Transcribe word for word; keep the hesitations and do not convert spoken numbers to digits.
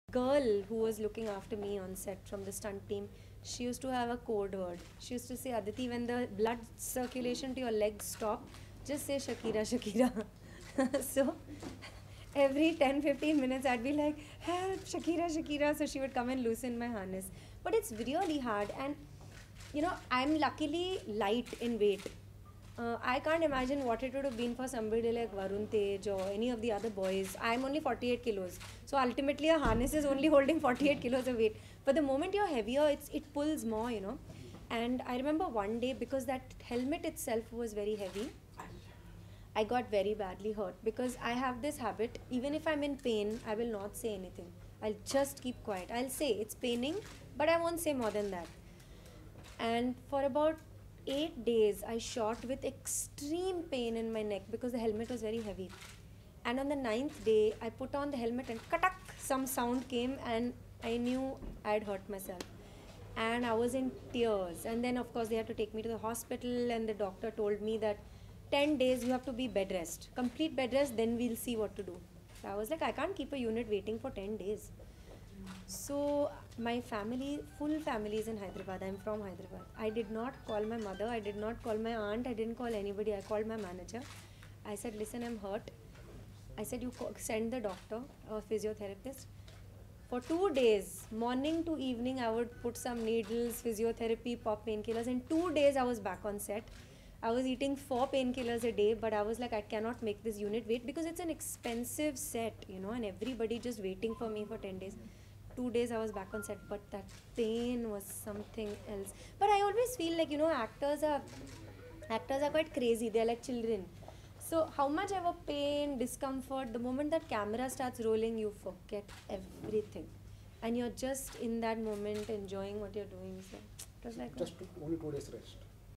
girl who was looking after me on set from the stunt team, she used to have a code word. She used to say, Aditi, when the blood circulation to your legs stop, just say Shakira, Shakira. So every ten fifteen minutes I'd be like, help, Shakira, Shakira. So she would come and loosen my harness. But it's really hard, and you know, I'm luckily light in weight. Uh, I can't imagine what it would have been for somebody like Varun Tej or any of the other boys. I'm only forty-eight kilos. So ultimately, a harness is only holding forty-eight kilos of weight. But the moment you're heavier, it's, it pulls more, you know. And I remember one day, because that helmet itself was very heavy, I got very badly hurt, because I have this habit, even if I'm in pain, I will not say anything. I'll just keep quiet. I'll say it's paining, but I won't say more than that. And for about eight days, I shot with extreme pain in my neck because the helmet was very heavy. And on the ninth day, I put on the helmet and katak, some sound came, and I knew I had hurt myself. And I was in tears. And then, of course, they had to take me to the hospital, and the doctor told me that ten days you have to be bed rest. Complete bed rest, then we'll see what to do. So I was like, I can't keep a unit waiting for ten days. So my family, full family is in Hyderabad. I'm from Hyderabad. I did not call my mother. I did not call my aunt. I didn't call anybody. I called my manager. I said, listen, I'm hurt. I said, you call, send the doctor, a physiotherapist. For two days, morning to evening, I would put some needles, physiotherapy, pop painkillers. In two days, I was back on set. I was eating four painkillers a day, but I was like, I cannot make this unit wait, because it's an expensive set, you know, and everybody just waiting for me for ten days. Two days I was back on set, but that pain was something else. But I always feel like, you know, actors are actors are quite crazy. They're like children. So how much ever pain, discomfort, the moment that camera starts rolling, you forget everything, and you're just in that moment enjoying what you're doing. So it was like, Just took only two days rest.